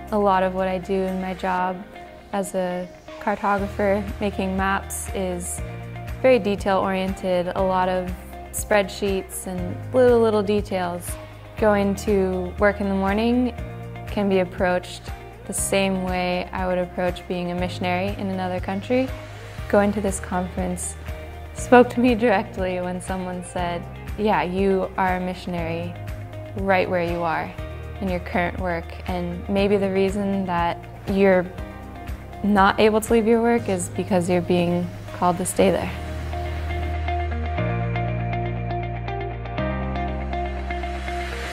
A lot of what I do in my job as a cartographer making maps is very detail-oriented, a lot of spreadsheets and little details. Going to work in the morning can be approached the same way I would approach being a missionary in another country. Going to this conference spoke to me directly when someone said, yeah, you are a missionary right where you are in your current work, and maybe the reason that you're not able to leave your work is because you're being called to stay there.